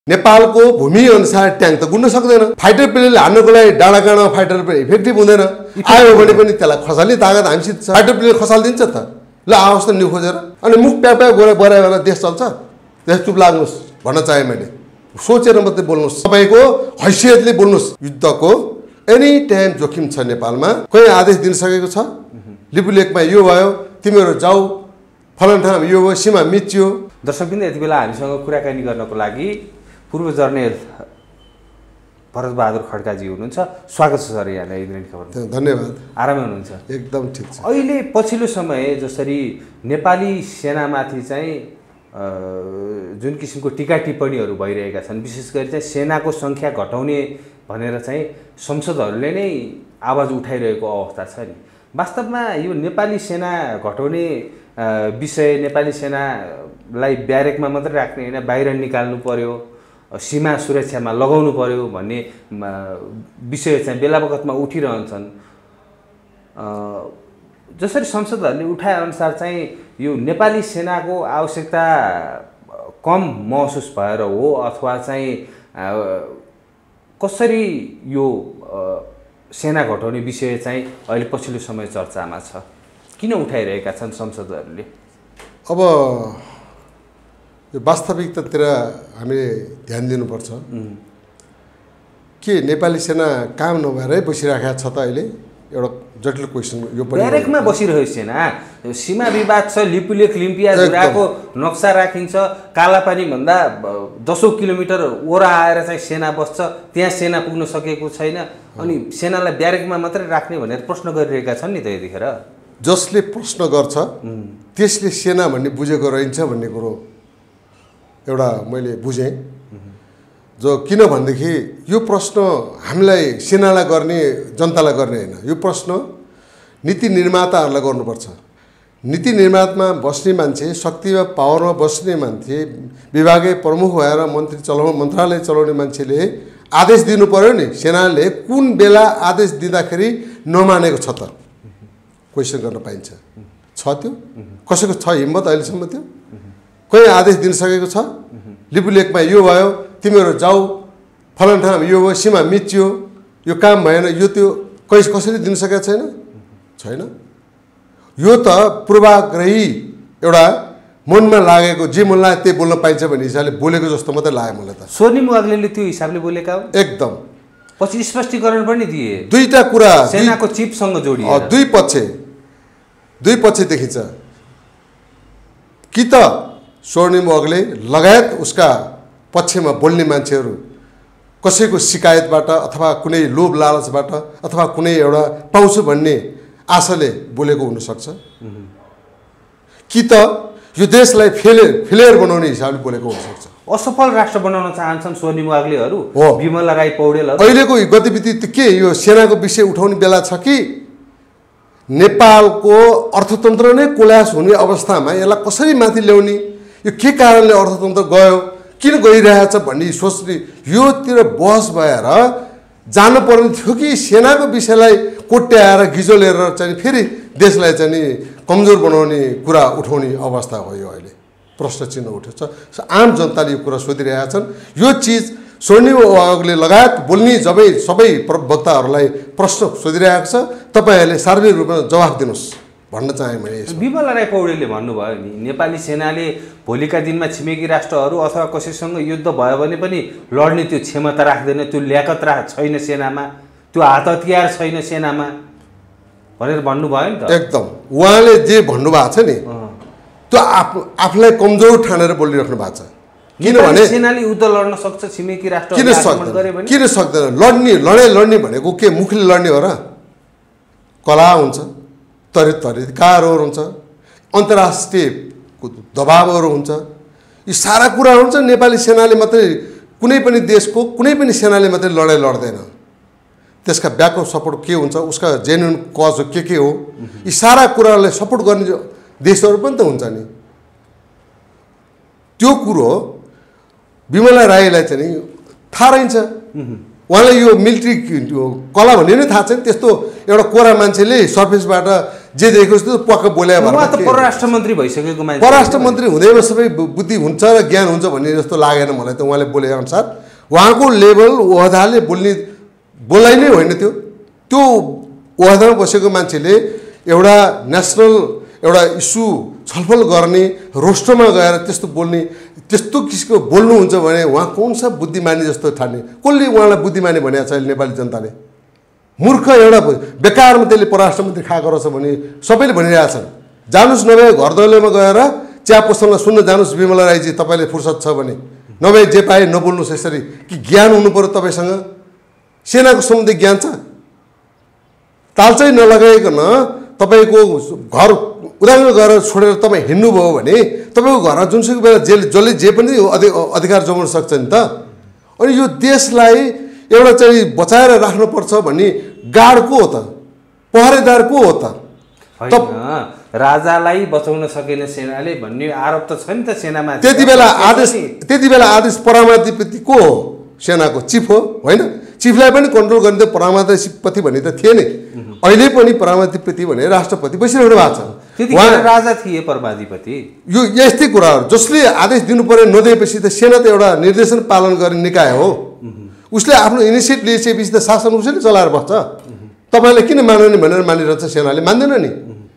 नेपालको भूमि अनुसार ट्याङ्क त गुड्न सक्दैन। फाइटर प्लेनले हान्नको लागि डाँडाकाँडा फाइटर प्लेन इफेक्टिभ हुँदैन। आयो भने पनि त्यसलाई खसाल्ने तागत हामीसित छ। फाइटर प्लेन खसालिदिन्छ त, ल आओस् त न्यु खोजेर। अनि मुख प्याप्या गराएर देश चल्छ? देश चुप लाग्नुहोस् भन्न चाहे मैले। सोचेर मात्रै बोल्नुहोस्, तपाईँको हैसियतले बोल्नुहोस्। युद्धको एनी टाइम जोखिम छ नेपालमा। कोही आदेश दिन सकेको छ लिपुलेखमा यो भयो, तिमीहरू जाऊ, फलन ठाउँ यो भयो, सीमा मिच्यो। दर्शकबिन्द, यति बेला हामीसँग कुराकानी गर्नको लागि पूर्व जर्नेल भरतबहादुर खड्काजी हुनुहुन्छ। स्वागत छ सर यहाँलाई इन्द्रेणी खबर। धन्यवाद। आरामै हुनुहुन्छ? एकदम ठिक छ। अहिले पछिल्लो समय जसरी नेपाली सेनामाथि चाहिँ जुन किसिमको टीका टिप्पणीहरू भइरहेका छन्, विशेष गरी चाहिँ सेनाको सङ्ख्या घटाउने भनेर चाहिँ संसदहरूले नै आवाज उठाइरहेको अवस्था छ नि, वास्तवमा यो नेपाली सेना घटाउने विषय, नेपाली सेनालाई ब्यारेकमा मात्रै राख्ने होइन, बाहिर निकाल्नु पर्यो, सीमा सुरक्षामा लगाउनु पर्यो भन्ने विषय चाहिँ बेला बखतमा उठिरहन्छन्। जसरी संसदहरूले उठाएअनुसार चाहिँ यो नेपाली सेनाको आवश्यकता कम महसुस भएर हो अथवा चाहिँ कसरी यो सेना घटाउने विषय चाहिँ अहिले पछिल्लो समय चर्चामा छ, किन उठाइरहेका छन् संसदहरूले? अब यो वास्तविकतातिर हामीले ध्यान दिनुपर्छ। के नेपाली सेना काम नभएरै बसिरहेको छ त? अहिले एउटा जटिल क्वेसन यो पनि। ब्यारेकमा बसिरहेको सेना, सीमा विवाद छ, लिपुलेख लिम्पिया जुराको नक्सा राखिन्छ, कालापानी भन्दा 10 किलोमिटर ओरा आएर चाहिँ सेना बस्छ, त्यहाँ सेना पुग्न सकेको छैन, अनि सेनालाई ब्यारेकमा मात्रै राख्ने भनेर प्रश्न गरिरहेका छन् नि त यतिखेर। जसले प्रश्न गर्छ त्यसले सेना भन्ने बुझेको रहन्छ भन्ने कुरो एउटा मैले बुझेँ। जो किनभनेदेखि यो प्रश्न हामीलाई सेनालाई गर्ने, जनतालाई गर्ने होइन, यो प्रश्न नीति निर्माताहरूलाई गर्नुपर्छ। नीति निर्मातामा बस्ने मान्छे, शक्तिमा पावरमा बस्ने मान्छे, विभागीय प्रमुख भएर मन्त्रालय चलाउने मान्छेले आदेश दिनु पर्यो नि। सेनाले कुन बेला आदेश दिँदाखेरि नमानेको छ त? क्वेसन गर्न पाइन्छ। छ त्यो? कसैको छ हिम्मत अहिलेसम्म? त्यो कोही आदेश दिन सकेको छ लिपुलेखमा यो भयो, तिमीहरू जाऊ, फलन ठाउँ यो भयो, सीमा मिच्यो, यो काम भएन, यो त्यो कसैले दिन सकेको छैन। यो त पूर्वाग्रही एउटा मनमा लागेको, जे मन लाग्यो त्यही बोल्न पाइन्छ भन्ने हिसाबले बोलेको जस्तो मात्रै लाग्यो मलाई त। स्वर्णिम वाग्लेले त्यो हिसाबले बोलेका हो एकदम। पछि स्पष्टीकरण पनि दिए, दुईटा कुरा सेनाको चिफसँग जोडिए। दुई पक्ष देखिन्छ कि त स्वर्णिम वाग्ले लगायत उसका पक्षमा बोल्ने मान्छेहरू कसैको शिकायतबाट अथवा कुनै लोभ लालचबाट अथवा कुनै एउटा पाउँछु भन्ने आशाले बोलेको हुनसक्छ, कि त यो देशलाई फेलियर बनाउने हिसाबले बोलेको हुनसक्छ। असफल राष्ट्र बनाउन चाहन्छन् स्वर्णिम वाग्लेहरू, विमला राई पौडेलहरू। अहिलेको गतिविधि के यो सेनाको विषय उठाउने बेला छ कि नेपालको अर्थतन्त्र नै कोल्यास हुने अवस्थामा यसलाई कसरी माथि ल्याउने, यो के कारणले अर्थतन्त्र गयो, किन गइरहेछ भन्ने सोच्ने योतिर बहस भएर जानुपर्ने थियो कि सेनाको विषयलाई कोट्याएर गिजोलेर चाहिँ फेरि देशलाई चाहिँ कमजोर बनाउने कुरा उठाउने अवस्था हो। यो अहिले प्रश्न चिन्ह उठेछ। आम जनताले यो कुरा सोधिरहेका छन्। यो चिज स्वर्णिम वाग्ले लगायत बोल्ने सबै वक्ताहरूलाई प्रश्न सोधिरहेको छ। तपाईँहरूले सार्वजनिक रूपमा जवाफ दिनुहोस् भन्न चाहे मैले। विमला राई पौडेलले भन्नुभयो नि, नेपाली सेनाले भोलिका दिनमा छिमेकी राष्ट्रहरू अथवा कसैसँग युद्ध भयो भने पनि लड्ने त्यो क्षमता राख्दैन, त्यो ल्याकत छैन सेनामा, त्यो हात हतियार छैन सेनामा भनेर भन्नुभयो नि त। एकदम उहाँले जे भन्नुभएको छ नि त्यो आफूलाई कमजोर ठानेर बोलिराख्नु भएको छ। किनभने सेनाले युद्ध लड्न सक्छ छिमेकी राष्ट्र किन सक्दैन? लड्ने भनेको के मुखले लड्ने हो र? कला हुन्छ, तरिकाहरू हुन्छ, अन्तर्राष्ट्रिय दबावहरू हुन्छ, यी सारा कुरा हुन्छ। नेपाली सेनाले मात्रै, कुनै पनि देशको कुनै पनि सेनाले मात्रै लडाइँ लड्दैन। त्यसका ब्याकअप सपोर्ट के हुन्छ, उसका जेन्युन कज के हो, यी सारा कुरालाई सपोर्ट गर्ने देशहरू पनि त हुन्छ नि। त्यो कुरो विमला राईलाई चाहिँ थाहा रहन्छ। उहाँलाई यो मिलिट्री कला भन्ने नै थाहा छैन। त्यस्तो एउटा कोरा मान्छेले सर्फेसबाट जे देखेको जस्तो पक्क बोले उहाँ त परराष्ट्र मन्त्री भइसकेको मान्छे, परराष्ट्र मन्त्री हुँदैमा सबै बुद्धि हुन्छ र ज्ञान हुन्छ भन्ने जस्तो लागेन मलाई त उहाँले बोले अनुसार। उहाँको लेभल ओहदाले बोलाइ नै होइन त्यो ओहदामा बसेको मान्छेले एउटा नेसनल एउटा इस्यु छलफल गर्ने रोस्टरमा गएर त्यस्तो बोल्ने त्यस्तो किसिमको बोल्नुहुन्छ भने उहाँ कुन सा बुद्धिमानी जस्तो ठान्ने? कसले उहाँलाई बुद्धिमानी भनेको छ अहिले नेपाली जनताले? मूर्ख एउटा बेकारमा त्यसले परराष्ट्र मन्त्री खाएको रहेछ भने सबैले भनिरहेछन्। जानुस् नभए घर दैलोमा गएर चिया पसलमा सुन्न जानुस् विमला राईजी, तपाईँले फुर्सद छ भने, नभए जे पाए नबोल्नुहोस् यसरी। कि ज्ञान हुनु पर्यो तपाईँसँग? सेनाको सम्बन्धी ज्ञान छ? ताल चाहिँ नलगाइकन तपाईँको घर उदाहरण गरेर छोडेर तपाईँ हिँड्नुभयो भने तपाईँको घरमा जुनसुकै बेला जसले जे पनि अधिकार जमाउन सक्छ नि त। अनि यो देशलाई एउटा चाहिँ बचाएर राख्नुपर्छ भन्ने गार्ड को हो त? पहरेदार को हो त? राजालाई बचाउन सकेन सेनाले भन्ने आरोप त छ नि त सेनामा। त्यति बेला आदेश परामाधिपति को हो? सेनाको चिफ हो होइन? चिफलाई पनि कन्ट्रोल गर्ने त परामाधिपति भन्ने त थिए नि। अहिले पनि परामाधिपति भने राष्ट्रपति बसिरहनु भएको छ। त्यतिखेर राजा थिए परमाधिपति। यो यस्तै कुराहरू जसले आदेश दिनु पर्यो नदिएपछि त सेना त एउटा निर्देशन पालन गर्ने निकाय हो। उसले आफ्नो इनिसिएटिभ लिएपछि त शासन उसैले चलाएर बस्छ। तपाईँले किन मान्ने भनेर मानिरहन्छ सेनाले? मान्दैन नि।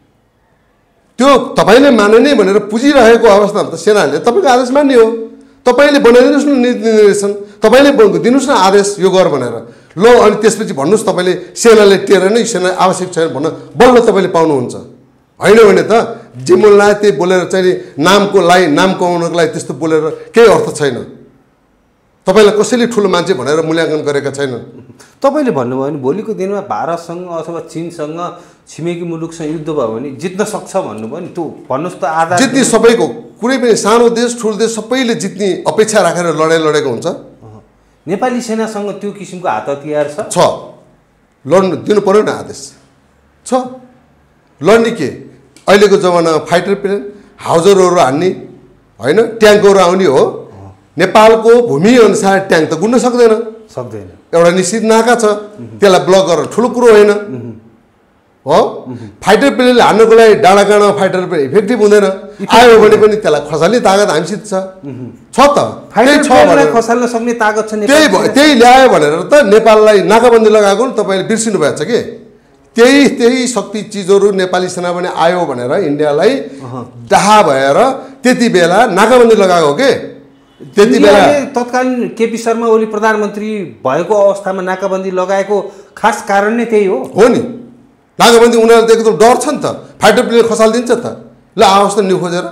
त्यो तपाईँले मान्ने भनेर पुजिरहेको अवस्थामा त सेनाले तपाईँको आदेश मान्ने हो। तपाईँले बनाइदिनुहोस् न निर्देशन, तपाईँले दिनुहोस् न आदेश यो गर भनेर। ल अनि त्यसपछि भन्नुहोस् तपाईँले सेनाले टेरेर नै सेना आवश्यक छैन भन्न बल्ल तपाईँले पाउनुहुन्छ। होइन भने त जे मन लाग्यो त्यही बोलेर चाहिँ नामको लागि नाम कमाउनको लागि त्यस्तो बोलेर केही अर्थ छैन। तपाईँलाई कसैले ठुलो मान्छे भनेर मूल्याङ्कन गरेका छैनन्। तपाईँले भन्नुभयो भने भोलिको दिनमा भारतसँग अथवा चीनसँग छिमेकी मुलुकसँग युद्ध भयो भने जित्न सक्छ भन्नुभयो नि, त्यो भन्नुहोस् त। आधार जित्ने सबैको, कुनै पनि सानो देश ठुलो देश सबैले जित्ने अपेक्षा राखेर लडाइँ लडेको हुन्छ। नेपाली सेनासँग त्यो किसिमको हात हतियार छ? लड्नु दिनु पर्यो न आदेश छ। लड्ने के अहिलेको जमानामा फाइटर प्लेन हाउजरहरू हान्ने होइन, ट्याङ्कहरू आउने हो। नेपालको भूमि अनुसार ट्याङ्क त गुड्न सक्दैन। एउटा निश्चित नाका छ, त्यसलाई ब्लक गरेर ठुलो कुरो होइन हो। फाइटर प्लेनले हान्नुको लागि डाँडाकाँडा फाइटर प्लेन इफेक्टिभ हुँदैन। आयो भने पनि त्यसलाई खसाल्ने तागत हामीसित छ त। खसाल्न सक्ने तागत छ। त्यही ल्यायो भनेर त नेपाललाई नाकाबन्दी लगाएको नि तपाईँले बिर्सिनु भएको छ कि। त्यही शक्ति चिजहरू नेपाली सेना पनि आयो भनेर इन्डियालाई डाहा भएर त्यति बेला नाकाबन्दी लगाएको के। त्यति बेला तत्कालीन केपी शर्मा ओली प्रधानमन्त्री भएको अवस्थामा नाकाबन्दी लगाएको खास कारण नै त्यही हो नि। नाकाबन्दी उनीहरूले देखेको त डर छ नि त, फाइटर प्लेन खसालिदिन्छ त। ल आओस् त न्यु खोजेर,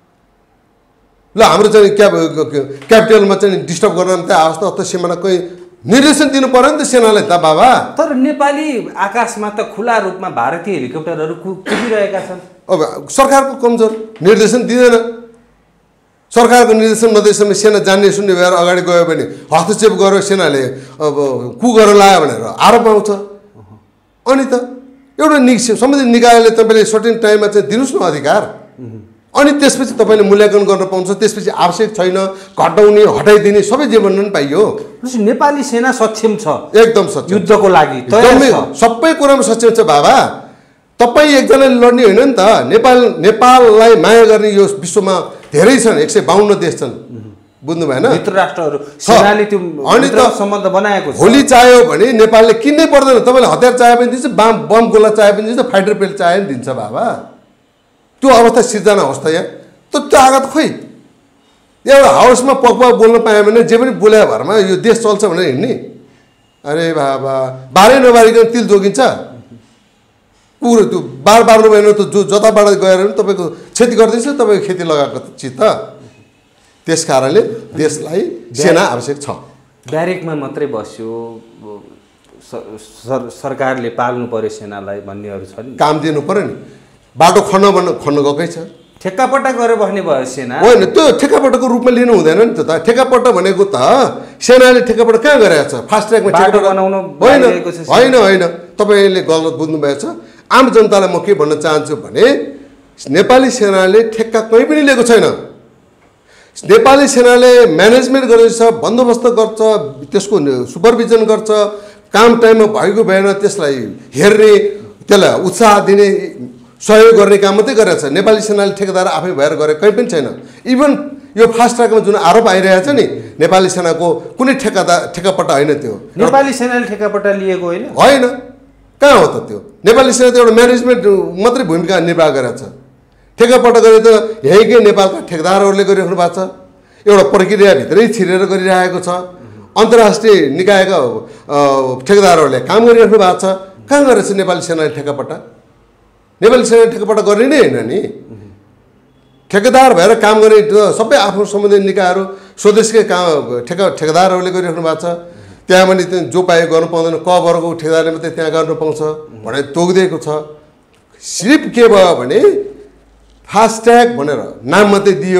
ल हाम्रो चाहिँ क्यापिटलमा चाहिँ डिस्टर्ब गर्न त आओस् त सिमाना कोही निर्देशन दिनु पर्यो नि त सेनालाई त बाबा। तर नेपाली आकाशमा त खुला रूपमा भारतीय हेलिकप्टरहरू कुदिरहेका छन्। अब सरकारको कमजोर, निर्देशन दिँदैन। सरकारको निर्देशन नदिएसम्म सेना जान्ने सुन्ने भएर अगाडि गयो भने हस्तक्षेप गरेर सेनाले अब कु गरेर लायो भनेर आरोप आउँछ। अनि त एउटा सम्बन्धित निकायले तपाईँले सर्टेन टाइममा चाहिँ दिनुहोस् न अधिकार। अनि त्यसपछि तपाईँले मूल्याङ्कन गर्न पाउँछ। त्यसपछि आवश्यक छैन घटाउने हटाइदिने सबै जे भन्न पनि पाइयो। नेपाली सेना सक्षम छ, एकदम सक्षम युद्धको लागि सबै कुरामा सक्षम छ बाबा। तपाईँ एकजनाले लड्ने होइन नि त। नेपाललाई माया गर्ने यो विश्वमा धेरै छन्, 152 देश छन्, बुझ्नु भएन? मित्र राष्ट्रहरू सेनाले त्यो अनि त सम्बन्ध बनाएको छ। होली चाह्यो भने नेपालले किन्नै पर्दैन। तपाईँले हतियार चाहे पनि दिन्छ, बम गोला चाहे पनि दिन्छ, फाइटर प्लेन चाहे पनि दिन्छ बाबा। त्यो अवस्था सिर्जना होस् त यहाँ। त्यो तागत खोइ एउटा हाउसमा पकपक बोल्न पायो भने जे पनि बोल्या भरमा यो देश चल्छ भनेर हिँड्ने। अरे बाबा बारै नबारिकन तिल जोगिन्छ। कुरो त्यो बार बार्नु भएन त जो जताबाट गएर पनि तपाईँको क्षति गरिदिन्छ तपाईँको खेती लगाएको चित्त। त्यस कारणले देशलाई सेना आवश्यक छ। ब्यारेकमा मात्रै बस्यो सरकारले पाल्नु पर्यो सेनालाई भन्नेहरू छन्। काम दिनु पर्यो नि। बाटो खन्न गएकै छ। ठेक्कापट्टा गरेर बस्ने भयो सेना। होइन त्यो ठेक्कापट्टाको रूपमा लिनु हुँदैन नि त। ठेक्कापट्टा भनेको त सेनाले ठेक्कापट्टा कहाँ गरेको छ? फास्ट ट्र्याकमा बाटो बनाउनु होइन तपाईँले गलत बुझ्नुभएको छ। आम जनतालाई म के भन्न चाहन्छु भने नेपाली सेनाले ठेक्का कहीँ पनि लिएको छैन। नेपाली सेनाले म्यानेजमेन्ट गर्छ, बन्दोबस्त गर्छ, त्यसको सुपरभिजन गर्छ, काम टाइममा भएको भएन त्यसलाई हेर्ने, त्यसलाई उत्साह दिने सहयोग गर्ने काम मात्रै गरेको छ। नेपाली सेनाले ठेकेदार आफै भएर गरे कहीँ पनि छैन। इभन यो फास्ट ट्र्याकमा जुन आरोप आइरहेको छ नि, नेपाली सेनाको कुनै ठेकापट्टा होइन त्यो। नेपाली सेनाले ठेकापट्टा लिएको होइन? होइन, कहाँ हो त त्यो? नेपाली सेना त एउटा म्यानेजमेन्ट मात्रै भूमिका निर्वाह गरेको छ। ठेकापट्टा गरे त यहीँकै नेपालका ठेकेदारहरूले गरिराख्नु भएको छ। एउटा प्रक्रियाभित्रै छिरेर गरिरहेको छ। अन्तर्राष्ट्रिय निकायका ठेकेदारहरूले काम गरिराख्नु भएको छ। कहाँ गरेछ नेपाली सेनाले ठेकापट्टा? नेपाली सेनाले ठेकापट्टा गर्ने नै होइन नि। ठेकेदार भएर काम गर्ने सबै आफ्नो सम्बन्धित निकायहरू स्वदेशकै काम ठेकेदारहरूले गरिराख्नु भएको छ। त्यहाँ पनि जो पाए गर्नु पाउँदैन, क वर्गको ठेकेदारले मात्रै त्यहाँ गर्नु पाउँछ भनेर तोकिदिएको छ। सिर्फ के भयो भने फास्ट ट्र्याक भनेर नाम मात्रै दियो।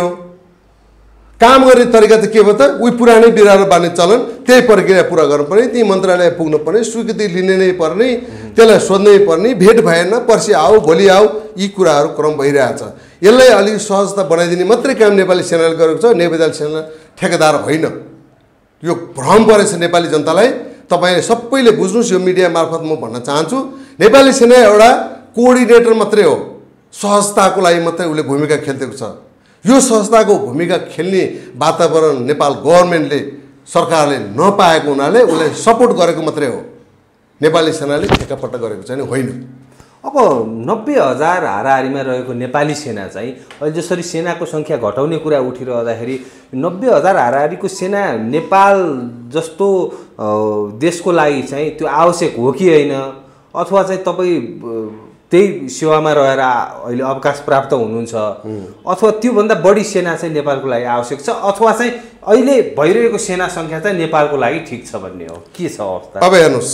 काम गर्ने तरिका त के भयो त? उही पुरानै बिरालो बाँध्ने चलन, त्यही प्रक्रिया पुरा गर्नुपर्ने, ती मन्त्रालय पुग्नुपर्ने, स्वीकृति लिने नै पर्ने, त्यसलाई सोध्नै पर्ने, भेट भएन, पर्सि आऊ भोलि आऊ, यी कुराहरू क्रम भइरहेछ। यसलाई अलिक सहजता बनाइदिने मात्रै काम नेपाली सेनाले गरेको छ। नेपाली सेना ठेकेदार होइन। यो भ्रम परेछ नेपाली जनतालाई। तपाईँ सबैले बुझ्नुहोस्, यो मिडिया मार्फत म भन्न चाहन्छु, नेपाली सेना एउटा कोअर्डिनेटर मात्रै हो। सहजताको लागि मात्रै उसले भूमिका खेलिदिएको छ। यो सहजताको भूमिका खेल्ने वातावरण नेपाल गभर्मेन्टले, सरकारले नपाएको हुनाले उसले सपोर्ट गरेको मात्रै हो। नेपाली सेनाले ठेकापट्टा गरेको चाहिँ होइन। अब 90,000 हाराहारीमा रहेको नेपाली सेना चाहिँ अहिले जसरी सेनाको सङ्ख्या घटाउने कुरा उठिरहँदाखेरि 90,000 हाराहारीको सेना नेपाल जस्तो देशको लागि चाहिँ त्यो आवश्यक हो कि होइन? अथवा चाहिँ तपाईँ त्यही सेवामा रहेर अहिले अवकाश प्राप्त हुनुहुन्छ, अथवा त्योभन्दा बढी सेना चाहिँ नेपालको लागि आवश्यक छ, अथवा चाहिँ अहिले भइरहेको सेना सङ्ख्या चाहिँ नेपालको लागि ठिक छ भन्ने हो? के छ अवस्था? अब हेर्नुहोस्,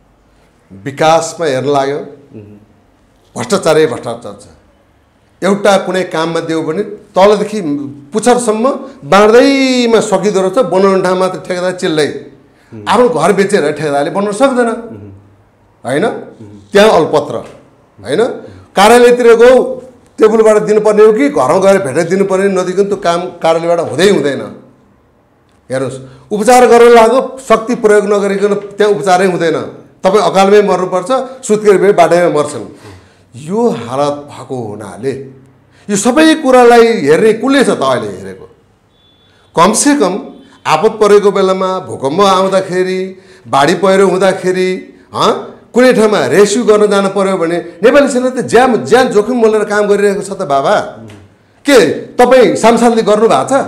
विकासमा हेर्न लाग्यो भ्रष्टाचारै भ्रष्टाचार छ। एउटा कुनै काममा दियो भने तलदेखि पुच्छरसम्म बाँड्दैमा सकिँदो रहेछ। बनाउने ठाउँमा त ठेकेदार चिल्लै आफ्नो घर बेचेर ठेकेदारले बनाउन सक्दैन होइन? त्यहाँ अलपत्र होइन? कार्यालयतिर गयो टेबलबाट दिनुपर्ने हो कि घरमा गएर भेटेर दिनुपर्ने, नदिकन त्यो काम कार्यालयबाट हुँदैन। हेर्नुहोस्, उपचार गर्न लाग्यो, शक्ति प्रयोग नगरिकन त्यहाँ उपचारै हुँदैन। तपाईँ अकालमै मर्नुपर्छ, सुत्केरी भए बाटैमा मर्छन्। यो हालत भएको हुनाले यो सबै कुरालाई हेर्ने कसले छ त अहिले हेरेको? कमसेकम आपत परेको बेलामा, भूकम्प आउँदाखेरि, बाढी पहिरो हुँदाखेरि, कुनै ठाउँमा रेस्क्यु गर्न जानु पर्यो भने नेपाली सेना त ज्यान जोखिम मोलेर काम गरिरहेको छ त बाबा। के तपाईँ सांसदले गर्नुभएको छ?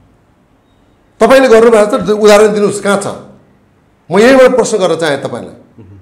तपाईँले गर्नुभएको छ? उदाहरण दिनुहोस्, कहाँ छ? म यहीँबाट प्रश्न गर्न चाहेँ तपाईँलाई।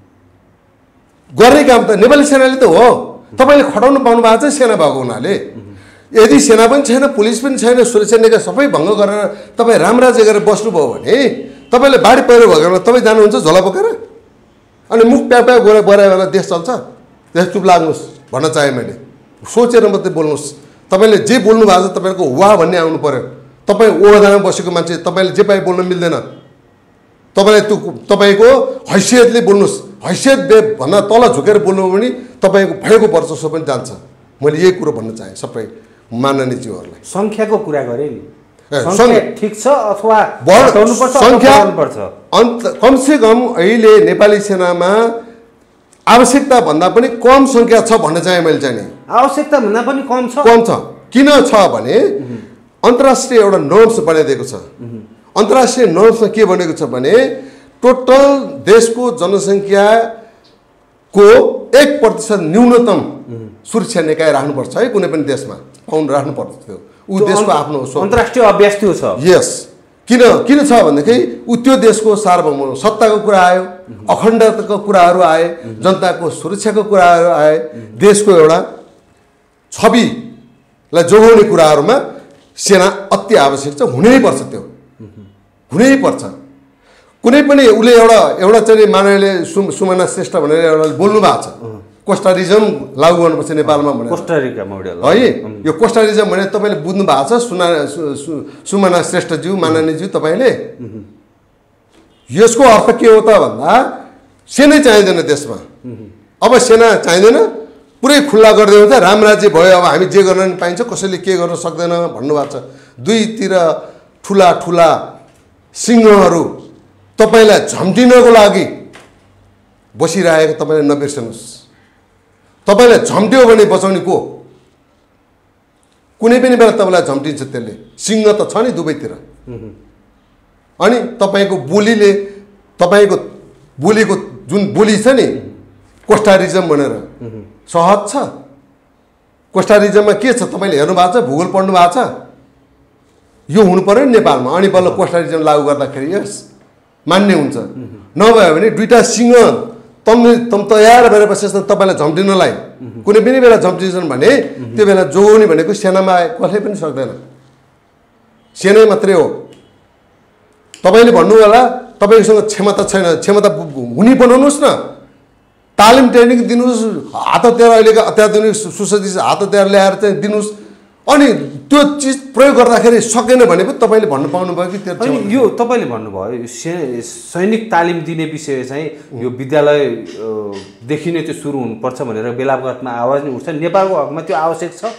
गर्ने काम त नेपाली सेनाले त हो। तपाईँले खटाउनु पाउनु भएको छ सेना भएको हुनाले। यदि सेना पनि छैन, पुलिस पनि छैन, सुरक्षा निकाय सबै भङ्ग गरेर तपाईँ रामराज्य गरेर बस्नुभयो भने तपाईँले बाढी पहिरो भएको बेला तपाईँ जानुहुन्छ झोला बोकेर? अनि मुख प्याप्या गएर बरायो बेला देश चल्छ? त्यस चुप लाग्नुहोस् भन्न चाहेँ मैले। सोचेर मात्रै बोल्नुहोस्। तपाईँले जे बोल्नु भएको छ तपाईँको वाह भन्ने आउनु पर्यो। तपाईँ ओहदामा बसेको मान्छे, तपाईँले जे पाए बोल्न मिल्दैन। तपाईँले त्यो तपाईँको हैसियतले बोल्नुहोस्। हैसियत भन्दा तल झुकेर बोल्नुभयो भने तपाईँको भएको वर्चस्व पनि जान्छ। मैले यही कुरो भन्न चाहेँ सबै माननीयज्यूहरूलाई। सङ्ख्याको कुरा गरेँ नि, सङ्ख्या ठिक छ अथवा सङ्ख्या कमसेकम अहिले नेपाली सेनामा आवश्यकता भन्दा पनि कम सङ्ख्या छ भन्न चाहेँ मैले चाहिँ। आवश्यकता भन्दा पनि कम छ? कम छ। किन छ भने अन्तर्राष्ट्रिय एउटा नर्म्स बनाइदिएको छ। अन्तर्राष्ट्रिय नर्म्समा के भनेको छ भने टोटल देशको जनसङ्ख्याको 1% न्यूनतम सुरक्षा निकाय राख्नुपर्छ है कुनै पनि देशमा। पाउन्ड राख्नुपर्छ। त्यो ऊ देशको आफ्नो अन्तर्राष्ट्रिय अभ्यास त्यो छ। यस। किन छ भनेदेखि ऊ त्यो देशको सार्वभौम सत्ताको कुरा आयो, अखण्डताको कुराहरू आए, जनताको सुरक्षाको कुराहरू आए, देशको एउटा छविलाई जोगाउने कुराहरूमा सेना अति आवश्यक छ। हुनैपर्छ, त्यो हुनैपर्छ। कुनै पनि उसले एउटा चाहिँ माननीय सुमना श्रेष्ठ भनेर एउटा बोल्नु भएको छ, कोस्टारिजम लागू गर्नुपर्छ नेपालमा भनेर। कोस्टारिका मोडेल है यो कोस्टारिजम भने तपाईँले बुझ्नु भएको छ सुमना श्रेष्ठज्यू, माननीयज्यू तपाईँले? यसको अर्थ के हो त भन्दा सेनै चाहिँदैन देशमा। अब सेना चाहिँदैन, पुरै खुल्ला गरिदियो भने राम राज्य भयो, अब हामी जे गर्न पाइन्छ, कसैले के गर्न सक्दैन भन्नुभएको छ। दुईतिर ठुला ठुला सिंहहरू तपाईँलाई झम्टिनको लागि बसिरहेको तपाईँले नबिर्सनुहोस्। तपाईँलाई झम्ट्यो भने बचाउने को? कुनै पनि बेला तपाईँलाई झम्टिन्छ त्यसले। सिंह त छ नि दुवैतिर। अनि तपाईँको बोलीले, तपाईँको बोलीको जुन बोली छ नि कोस्टारिजम भनेर सहज छ। कोस्टारिजममा के छ तपाईँले हेर्नु भएको छ, भूगोल पढ्नु भएको छ? यो हुनु पर्यो नि नेपालमा, अनि बल्ल कोस्टारिजम लागू गर्दाखेरि यस मान्य हुन्छ। नभए भने दुईटा सिंह तम तयार भएर बसेछन् तपाईँलाई झम्टिनलाई। कुनै पनि बेला झम्टिन्छन् भने त्यो बेला जोगाउने भनेको सेनामा कसैले पनि सक्दैन, सेनै मात्रै हो। तपाईँले भन्नु होला तपाईँसँग क्षमता छैन, क्षमता हुने बनाउनुहोस् न, तालिम ट्रेनिङ दिनुहोस्, हात हतियार अहिलेको अत्याधुनिक सुसज्जित हात हतियार ल्याएर चाहिँ दिनुहोस्। अनि त्यो चिज प्रयोग गर्दाखेरि सकेन भने पो तपाईँले भन्नु पाउनुभयो कि त्यो यो तपाईँले भन्नुभयो सैनिक तालिम दिने विषय चाहिँ यो विद्यालयदेखि नै त्यो सुरु हुनुपर्छ भनेर बेलाबखतमा आवाज नै उठ्छ। नेपालको हकमा त्यो आवश्यक छ?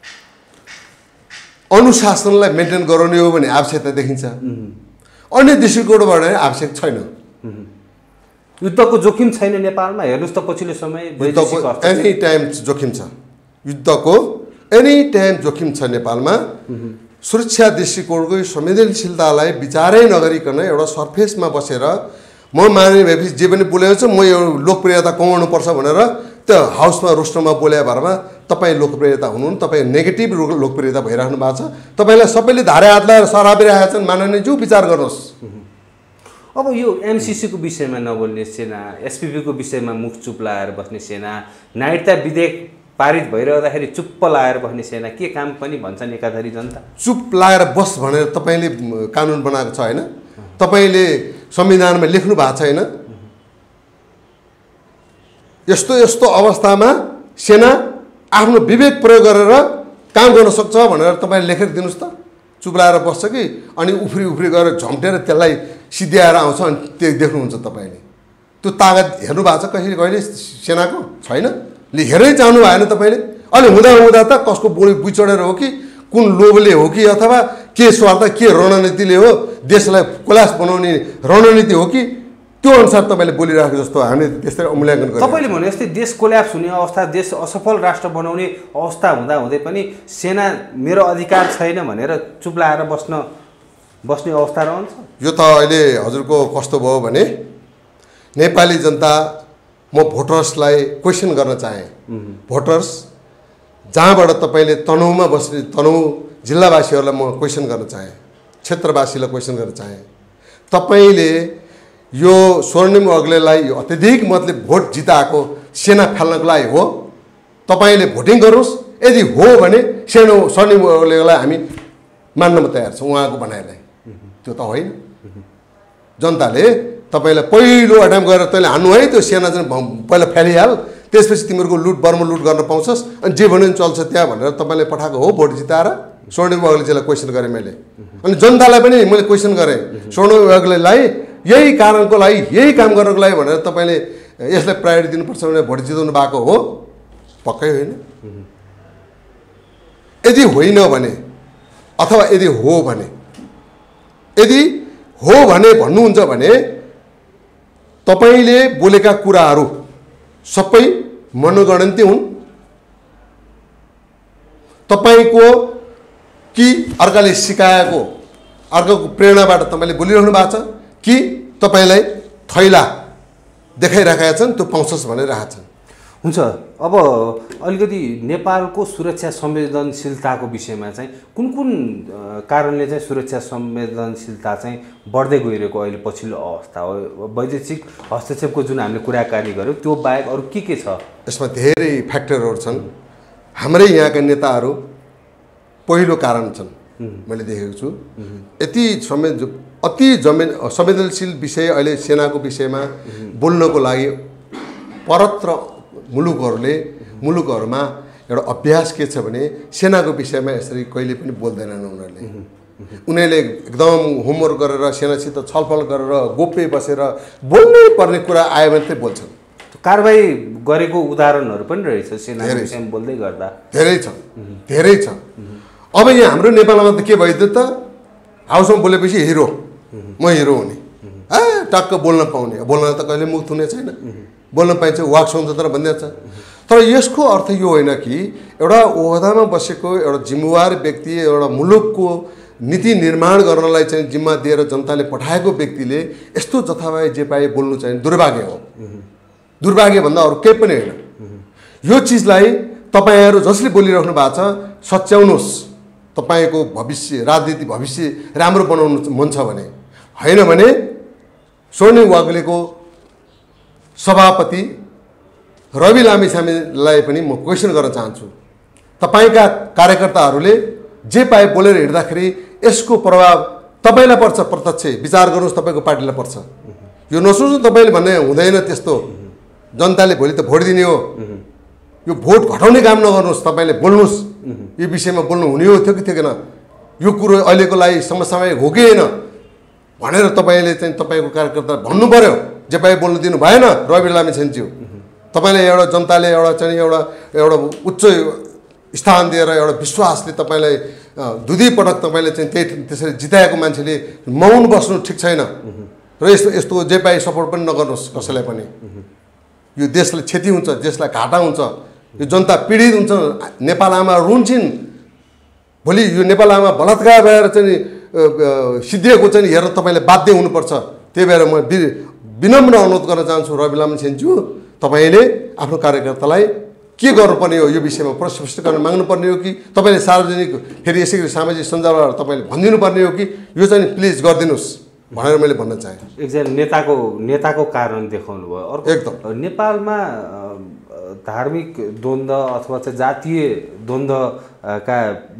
अनुशासनलाई मेन्टेन गराउने हो भने आवश्यकता देखिन्छ, अन्य दृष्टिकोणबाट आवश्यक छैन। युद्धको जोखिम छैन नेपालमा? हेर्नुहोस् त पछिल्लो समय एनी टाइम जोखिम छ, युद्धको एनी टाइम जोखिम छ नेपालमा। सुरक्षा दृष्टिकोणको संवेदनशीलतालाई विचारै नगरिकन एउटा सर्फेसमा बसेर म माने भएपछि जे पनि बोलेको छ म यो लोकप्रियता कमाउनुपर्छ भनेर त्यो हाउसमा रोस्टरमा बोले भरमा तपाईँ लोकप्रियता हुनुहुन्न, तपाईँ नेगेटिभ लोकप्रियता भइराख्नु भएको छ। तपाईँलाई सबैले धारे हात लगाएर सरापिरहेका छन्, माननीयज्यू विचार गर्नुहोस्। अब यो एमसिसीको विषयमा नबोल्ने सेना, एसपिपीको विषयमा मुख चुप लाएर बस्ने सेना, नागरिकता विधेयक पारित भइरहँदाखेरि चुप्प लाएर बस्ने सेना, के काम पनि भन्छन् एकाधारी जनता? चुप लाएर बस भनेर तपाईँले कानुन बनाएको छ होइन, तपाईँले संविधानमा लेख्नु भएको छैन। यस्तो यस्तो अवस्थामा सेना आफ्नो विवेक प्रयोग गरेर काम गर्न सक्छ भनेर तपाईँले लेखेर दिनुहोस् त। चुप लाएर बस्छ कि अनि उफ्री उफ्री गरेर झम्टेर त्यसलाई सिद्ध्याएर आउँछ अनि त्यो देख्नुहुन्छ तपाईँले। त्यो तागत हेर्नु भएको छ कहिले कहिले सेनाको? छैन। हेरै चाहनु भएन तपाईँले। अनि हुँदा हुँदा त कसको बोली बुचडेर हो कि कुन लोभले हो कि अथवा के स्वार्थ के रणनीतिले हो, देशलाई कोलास बनाउने रणनीति हो कि त्यो अनुसार तपाईँले बोलिरहेको जस्तो हामीले त्यसरी मूल्याङ्कन गर्छौँ। तपाईँले भने जस्तै देश कोल्याप्स हुने अवस्था, देश असफल राष्ट्र बनाउने अवस्था हुँदा हुँदै पनि सेना मेरो अधिकार छैन भनेर चुप लाएर बस्ने अवस्था रहन्छ। यो त अहिले हजुरको कस्तो भयो भने नेपाली जनता, म भोटर्सलाई क्वेसन गर्न चाहेँ। भोटर्स जहाँबाट तपाईँले तनहुमा बस्ने तनहु जिल्लावासीहरूलाई म क्वेसन गर्न चाहेँ, क्षेत्रवासीलाई क्वेसन गर्न चाहेँ। तपाईँले यो स्वर्णिम अग्लेलाई यो अत्यधिक मतले भोट जिताएको सेना फाल्नको लागि हो? तपाईँले भोटिङ गर्नुहोस्, यदि हो भने स्वर्णिम अग्लेलाई हामी मान्नमा तयार छौँ उहाँको भनाइलाई। त्यो त होइन। जनताले तपाईँलाई पहिलो अटाइम गरेर तैँले हान्नु है, त्यो सेना चाहिँ पहिला फ्यालिहाल, त्यसपछि तिमीहरूको बर्म लुट गर्न पाउँछस् अनि जे भन्यो चल्छ त्यहाँ भनेर तपाईँले पठाएको हो भोट जिताएर। स्वर्णिम अग्लेजीलाई क्वेसन गरेँ मैले, अनि जनतालाई पनि मैले क्वेसन गरेँ। स्वर्णिम अग्लेलाई यही कारणको लागि, यही काम गर्नको लागि भनेर तपाईँले यसलाई प्रायोरिटी दिनुपर्छ भनेर भोट जिताउनु भएको हो? पक्कै होइन। यदि होइन भने अथवा यदि हो भने, यदि हो भने भन्नुहुन्छ भने तपाईँले बोलेका कुराहरू सबै मनोगणन्ती हुन्। तपाईँको कि अर्काले सिकाएको, अर्काको प्रेरणाबाट तपाईँले बोलिरहनु भएको छ कि तपाईँलाई थैला देखाइराखेका छन् त्यो पाउँछस् भनिरहेका छन्। हुन्छ, अब अलिकति नेपालको सुरक्षा संवेदनशीलताको विषयमा चाहिँ कुन कुन कारणले चाहिँ सुरक्षा संवेदनशीलता चाहिँ बढ्दै गइरहेको अहिले पछिल्लो अवस्था हो? वैदेशिक हस्तक्षेपको जुन हामीले कुराकानी गऱ्यौँ त्यो बाहेक अरू के छ? यसमा धेरै फ्याक्टरहरू छन्। हाम्रै यहाँका नेताहरू पहिलो कारण छन् मैले देखेको छु। यति अति संवेदनशील विषय अहिले सेनाको विषयमा बोल्नको लागि परत्र मुलुकहरूमा एउटा अभ्यास के छ भने सेनाको विषयमा यसरी कहिले पनि बोल्दैनन् उनीहरूले एकदम होमवर्क गरेर सेनासित छलफल गरेर गोप्य बसेर बोल्नै पर्ने कुरा आयो भने चाहिँ बोल्छन्। कारबाही गरेको उदाहरणहरू पनि रहेछ सेनाको विषयमा बोल्दै गर्दा। धेरै छ। अब यहाँ हाम्रो नेपालमा त के भइदियो त, हाउसमा बोलेपछि हिरो, म हिरो हुने, टक्क बोल्न पाउने। बोल्न त कहिले मुक्त हुने छैन, बोल्न पाइन्छ, वाक स्वतन्त्र भनिदिएको छ। तर यसको अर्थ यो होइन कि एउटा ओहदामा बसेको एउटा जिम्मेवार व्यक्ति एउटा मुलुकको नीति निर्माण गर्नलाई चाहिँ जिम्मा दिएर जनताले पठाएको व्यक्तिले यस्तो जथाभावी जे पाए बोल्नु चाहिँ दुर्भाग्य हो। दुर्भाग्यभन्दा अरू केही पनि होइन। यो चिजलाई तपाईँहरू जसले बोलिराख्नु भएको छ सच्याउनुहोस्। तपाईँको भविष्य राजनीति भविष्य राम्रो बनाउनु मन छ भने, होइन भने स्वर्णिम वाग्लेको सभापति रवि लामिछानेलाई पनि म क्वेसन गर्न चाहन्छु। तपाईँका कार्यकर्ताहरूले जे पाए बोलेर हिँड्दाखेरि यसको प्रभाव तपाईँलाई पर्छ, प्रत्यक्ष विचार गर्नुहोस्, तपाईँको पार्टीलाई पर्छ। यो नसोच्नु तपाईँले भन्ने हुँदैन त्यस्तो, जनताले भोलि त भोट दिने हो। यो भोट घटाउने काम नगर्नुहोस्, तपाईँले बोल्नुहोस्। यो विषयमा बोल्नु हुने हो थियो कि थिएन, यो कुरो अहिलेको लागि समसामयिक हो कि होइन भनेर तपाईँले चाहिँ तपाईँको कार्यकर्ता भन्नु पर्यो। जे पाए बोल्नु दिनु भएन रवि लामिछानेज्यू। तपाईँलाई एउटा जनताले एउटा चाहिँ एउटा उच्च स्थान दिएर एउटा विश्वासले तपाईँलाई दुधी पटक तपाईँले चाहिँ त्यसरी जिताएको मान्छेले मौन बस्नु ठिक छैन। र यस्तो जे पाए सपोर्ट पनि नगर्नुहोस् कसैलाई पनि। यो देशलाई क्षति हुन्छ, देशलाई घाटा हुन्छ, यो जनता पीडित हुन्छ। नेपाल आमा रुन्छन्। भोलि यो नेपाल आमा बलात्कार भएर चाहिँ सिद्धिएको चाहिँ हेरेर तपाईँले बाध्य हुनुपर्छ। त्यही भएर म विनम्र अनुरोध गर्न चाहन्छु रवि लामिछानेज्यू, तपाईँले आफ्नो कार्यकर्तालाई के गर्नुपर्ने हो यो विषयमा प्रस्पष्टीकरण माग्नुपर्ने हो कि तपाईँले सार्वजनिक फेरि यसै गरी सामाजिक सञ्जालबाट तपाईँले भनिदिनु पर्ने हो कि यो चाहिँ प्लिज गरिदिनुहोस् भनेर मैले भन्न चाहेँ। एकजना नेताको कारण देखाउनु भयो। अर्को एकदम नेपालमा धार्मिक द्वन्द्व अथवा चाहिँ जातीय द्वन्द्वका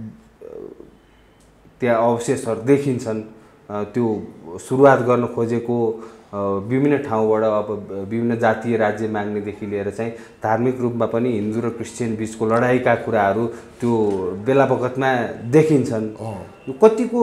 त्यहाँ अवशेषहरू देखिन्छन्। त्यो सुरुवात गर्न खोजेको विभिन्न ठाउँबाट अब विभिन्न जातीय राज्य माग्नेदेखि लिएर चाहिँ धार्मिक रूपमा पनि हिन्दू र क्रिस्चियन बिचको लडाइँका कुराहरू त्यो बेला बखतमा देखिन्छन्। कतिको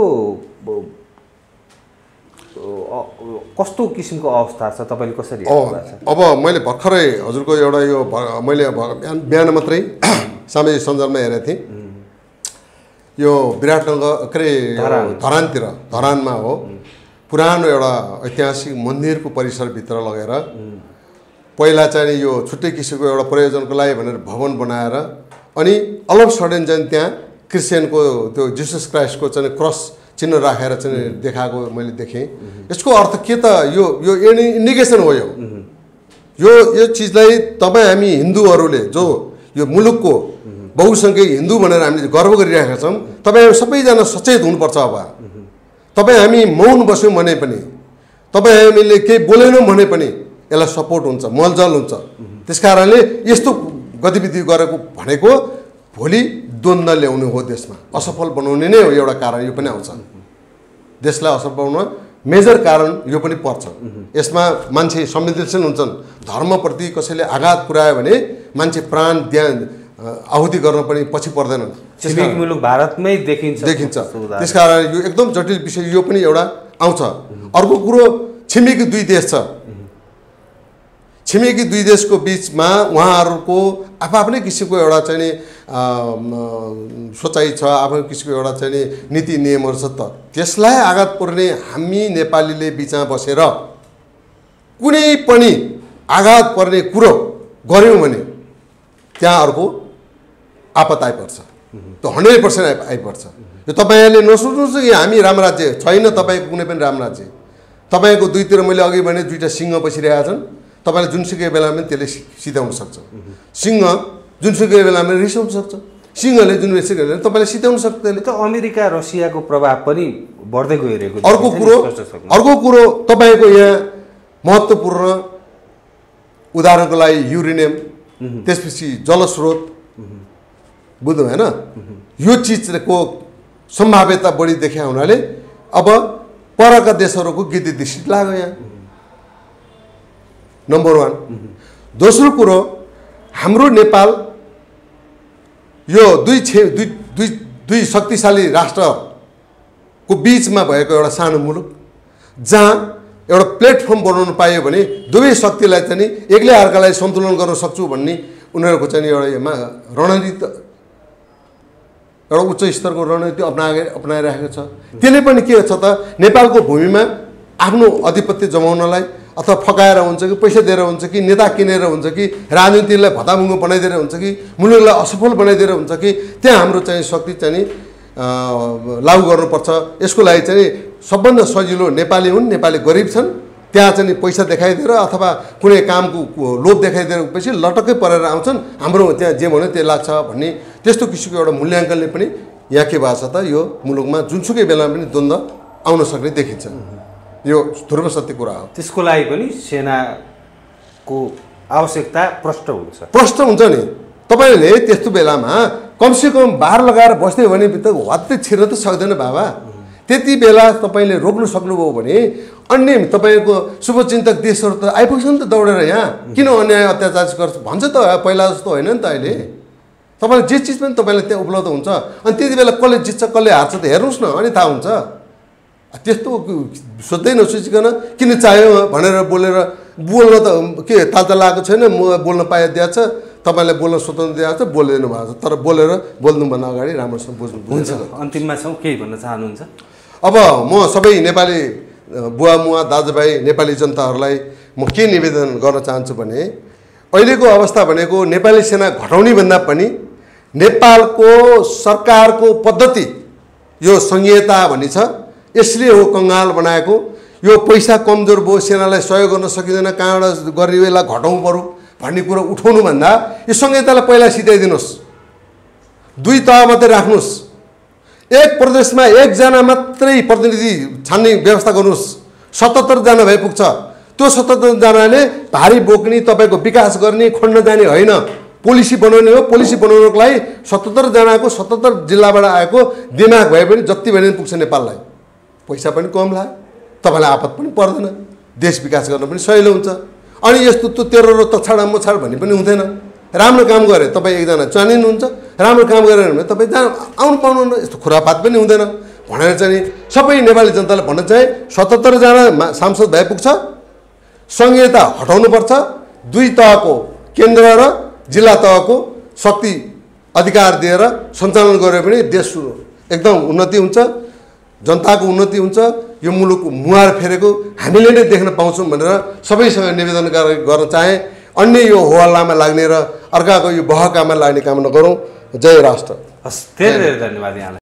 कस्तो किसिमको अवस्था छ, तपाईँले कसरी हेर्नुहुन्छ? अब मैले भर्खरै हजुरको एउटा यो मैले बिहान मात्रै सामाजिक सञ्जालमा हेरेको थिएँ। यो विराटनगर के अरे धरानमा हो, पुरानो एउटा ऐतिहासिक मन्दिरको परिसरभित्र लगेर पहिला चाहिँ यो छुट्टै किसिमको एउटा प्रयोजनको लागि भनेर भवन बनाएर अनि अलग सडन चाहिँ त्यहाँ क्रिस्चियनको त्यो जिसस क्राइस्टको चाहिँ क्रस चिन्ह राखेर चाहिँ देखाएको मैले देखेँ। यसको अर्थ के त यो इन्डिकेसन हो। यो चिजलाई तपाईँ हामी हिन्दूहरूले जो यो मुलुकको बहुसङ्ख्यक हिन्दू भनेर हामीले गर्व गरिरहेका छौँ, तपाईँ सबैजना सचेत हुनुपर्छ। अब तपाईँ हामी मौन बस्यौँ भने पनि, तपाईँ हामीले केही बोलेनौँ भने पनि यसलाई सपोर्ट हुन्छ, मलजल हुन्छ। त्यस कारणले यस्तो गतिविधि गरेको भनेको भोलि द्वन्द्व ल्याउने हो, देशमा असफल बनाउने नै हो। एउटा कारण यो पनि आउँछ, देशलाई असफल बनाउन मेजर कारण यो पनि पर्छ। यसमा मान्छे संवेदनशील हुन्छन्। धर्मप्रति कसैले आघात पुर्यायो भने मान्छे प्राण आहुति गर्न पनि पछि पर्दैनन्। छिमेकी मुलुक भारतमै देखिन्छ। त्यसकारण यो एकदम जटिल विषय यो पनि एउटा आउँछ। अर्को कुरो छिमेकी दुई देश छ। छिमेकी दुई देशको बिचमा उहाँहरूको आफ्नै किसिमको एउटा चाहिँ सोचाइ छ, आफ्नो किसिमको एउटा चाहिँ नीति नियमहरू छ। त त्यसलाई आघात पुर्ने हामी नेपालीले बिचमा बसेर कुनै पनि आघात पर्ने कुरो गऱ्यौँ भने त्यहाँ अर्को आपत आइपर्छ। त्यो 100% आइपर्छ। यो तपाईँहरूले नसोच्नुहोस् कि हामी राम राज्य छैन, तपाईँको कुनै पनि राम राज्य। तपाईँको दुईतिर मैले अघि भने दुईवटा सिंह बसिरहेका छन्। तपाईँले जुनसुकै बेलामा पनि त्यसले सिध्याउन सक्छ। सिंह जुनसुकै बेलामा रिसाउन सक्छ, सिंहले जुन बेला तपाईँले सिध्याउन सक्छ। त्यसले त अमेरिका रसियाको प्रभाव पनि बढ्दै गइरहेको। अर्को कुरो तपाईँको यहाँ महत्त्वपूर्ण उदाहरणको लागि युरेनियम, त्यसपछि जलस्रोत, बुझ्नु भएन? यो चिजको सम्भाव्यता बढी देखा हुनाले अब परका देशहरूको गिद्दी दृष्टि लाग्यो यहाँ, नम्बर 1। दोस्रो कुरो, हाम्रो नेपाल यो दुई शक्तिशाली राष्ट्रको बिचमा भएको एउटा सानो मुलुक, जहाँ एउटा प्लेटफर्म बनाउनु पायो भने दुवै शक्तिलाई चाहिँ एक्लै अर्कालाई सन्तुलन गर्न सक्छु भन्ने उनीहरूको चाहिँ एउटा रणनीति, एउटा उच्च स्तरको रणनीति अप्नाइरहेको छ। त्यसले पनि के छ त नेपालको भूमिमा आफ्नो आधिपत्य जमाउनलाई अथवा फकाएर हुन्छ कि पैसा दिएर हुन्छ कि नेता किनेर हुन्छ कि राजनीतिलाई भतामुङ्गो बनाइदिएर हुन्छ कि मुलुकलाई असफल बनाइदिएर हुन्छ कि त्यहाँ हाम्रो चाहिँ शक्ति चाहिँ लागू गर्नुपर्छ। यसको लागि चाहिँ सबभन्दा सजिलो नेपाली हुन्, नेपाली गरिब छन्, त्यहाँ चाहिँ पैसा देखाइदिएर अथवा कुनै कामको लोभ देखाइदिएर पछि लटक्कै परेर आउँछन्, हाम्रो त्यहाँ जे भन्यो त्यो लाग्छ भन्ने त्यस्तो किसिमको एउटा मूल्याङ्कनले पनि यहाँ के भएको छ त यो मुलुकमा जुनसुकै बेलामा पनि द्वन्द्व आउन सक्ने देखिन्छ। यो ध्रुव सत्य कुरा हो। त्यसको लागि पनि सेनाको आवश्यकता प्रष्ट हुन्छ नि। तपाईँले त्यस्तो बेलामा कमसेकम बार लगाएर बस्दै भने त वात्तै छिर्न त सक्दैन बाबा। त्यति बेला तपाईँले रोक्नु सक्नुभयो भने अन्य तपाईँको शुभचिन्तक देशहरू त आइपुग्छन् त दौडेर यहाँ, किन अन्याय अत्याचार गर्छ भन्छ त, पहिला जस्तो होइन नि त। अहिले तपाईँले जे चिज पनि तपाईँलाई त्यहाँ उपलब्ध हुन्छ, अनि त्यति बेला कसले जित्छ कसले हार्छ त हेर्नुहोस् न, अनि थाहा हुन्छ। त्यस्तो सोध्दै नसोचिकन किन चाह्यो भनेर बोल्न त के तालता लागेको छैन, म बोल्न पाए दिएको छ, तपाईँलाई बोल्न स्वतन्त्र दिएको छ, बोलिदिनु भएको छ, तर बोल्नुभन्दा अगाडि राम्रोसँग बुझ्नु हुन्छ। अन्तिममा छौँ, केही भन्न चाहनुहुन्छ? अब म सबै नेपाली बुवा मुवा दाजुभाइ नेपाली जनताहरूलाई म के निवेदन गर्न चाहन्छु भने अहिलेको अवस्था भनेको नेपाली सेना घटाउने भन्दा पनि नेपालको सरकारको पद्धति यो सङ्घीयता भन्ने छ, यसले हो कङ्गाल बनाएको। यो पैसा कमजोर भयो, सेनालाई सहयोग गर्न सकिँदैन, कहाँबाट गर्ने बेला घटाउनु पऱ्यो भन्ने कुरो उठाउनुभन्दा यो संहितालाई पहिला सिधाइदिनुहोस्, 2 तह मात्रै राख्नुहोस्, एक प्रदेशमा 1 जना मात्रै प्रतिनिधि छान्ने व्यवस्था गर्नुहोस्। 77 जना भए पुग्छ। त्यो 77 जनाले भारी बोक्ने, तपाईँको विकास गर्ने, खण्ड जाने होइन, पोलिसी बनाउने हो। पोलिसी बनाउनको लागि 77 जनाको 77 जिल्लाबाट आएको दिमाग भए पनि जति भने पुग्छ नेपाललाई। पैसा पनि कम लाग्यो, तपाईँलाई आपत पनि पर्दैन, देश विकास गर्न पनि सजिलो हुन्छ। अनि यस्तो तेरो र तछाड मछाड भन्ने पनि हुँदैन। राम्रो काम गरे तपाईँ एकजना चयनिनुहुन्छ, राम्रो काम गरेन भने तपाईँ आउनु पाउनुहुन्न, यस्तो खुरापात पनि हुँदैन भनेर चाहिँ सबै नेपाली जनतालाई भन्न चाहे 77 जना सांसद भए पुग्छ। संहिता हटाउनुपर्छ। 2 तहको केन्द्र र जिल्ला तहको शक्ति अधिकार दिएर सञ्चालन गरे भने देश एकदम उन्नति हुन्छ, जनताको उन्नति हुन्छ। यो मुलुकको मुहार फेरेको हामीले नै देख्न पाउँछौँ भनेर सबैसँग निवेदन गर्न चाहे। अन्य यो होहल्लामा लाग्ने र अर्काको यो बहकामा लाग्ने काम नगरौँ। जय राष्ट्र। हस्, धेरै धेरै धन्यवाद यहाँलाई।